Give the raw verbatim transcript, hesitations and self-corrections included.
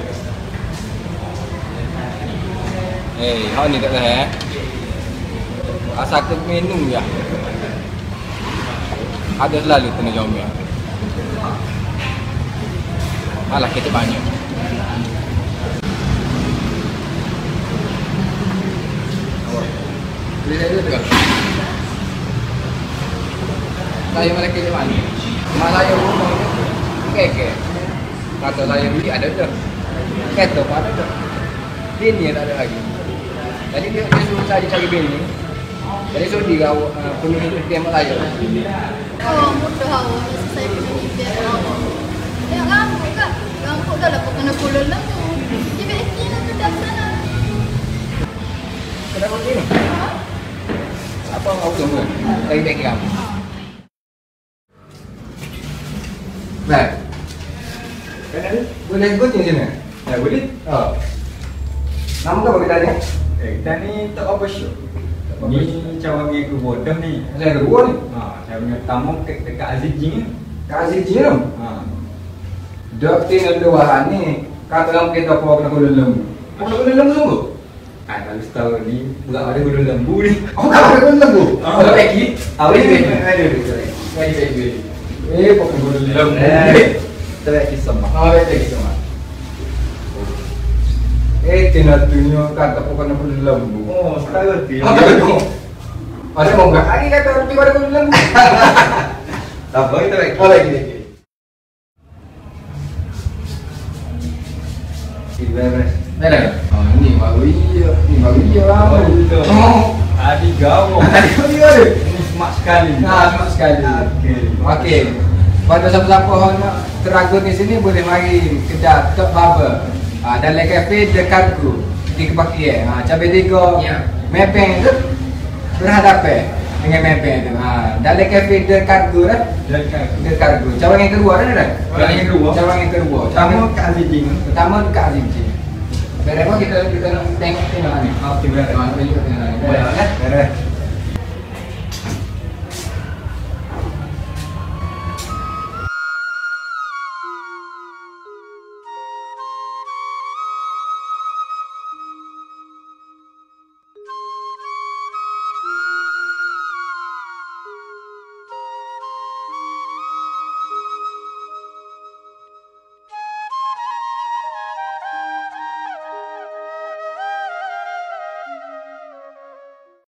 Eh, hao ni tak tahu eh. Asal ke minum ya. Ada selalu kena jomel. Alah kita banyak. Beli saya dulu kan. Saya mereka di mana? Malah yang rumah keke. Kata saya beli ada tu. Ketok ada tu. Bini tak ada lagi. Jadi dia, dia suruh saya cari bini. Jadi suruh dia uh, penuhi tembak saya. Oh, mudah awak. Saya penuhi tembak awak. Ya rambut kan? Rambut dah lah kena puluh lembu. Dia beki nak kedap sana. Kenapa begini? Apa yang kau tunggu? Lagi beki kamu. Baik. Boleh ikut di sini? Ya boleh. Oh. Nama kau kita ni? Eh, kita ni tak apa syuk. Ni cawan pergi ke bodam ni. Saya kedua ni. Ha, saya punya tamu ke dekat Aziz Jin. Kasih jirum. Ha. Dok tinggal dua ni. Kata kamu kita apa kena gulung lembu. Kena gulung lembu sungguh? Ah, kalau tahu ni bukan ada gulung lembu ni. Oh, kau ada gulung lembu? Oh, Oh, beki. Awak ni beki. Ada beki. Beki beki. Eh, pokok gulung lembu. Terbaik sama. Oh, beki sama. Eh, tina tunyo kata pokok kena gulung lembu. Oh, sekarang tu. Oh, betul. Ada mau enggak? Lagi kata lebih pada gulung lembu. Tak apa, kita baik. Oh, beki beki. Beres. Beres. Oh, ini baru iya, ini baru iya lah. Oh, adik gawo. Adik kau dia ada. Ini smart sekali. Nah, smart sekali. Okey. Okey. Pada siapa-siapa yang nak teragut di sini boleh mari kedai Tok Barber. Ah, dalam kafe dekat tu di Kebakian. Ah, cabai tiga. Ya. Mepeng tu berhadapan dengan mepeng tu. Ah, dalam kafe dekat tu dah. Dekat. Dekat tu. Cabang yang kedua dah dah. Cabang yang kedua. Cabang yang kedua. Pertama ke Aziz Jin. Pertama dekat Azim Cik. Berapa kita kita nak tengok tengok ni. Okey, beres. Ah, kita tengok ni. Boleh, kan? Beres.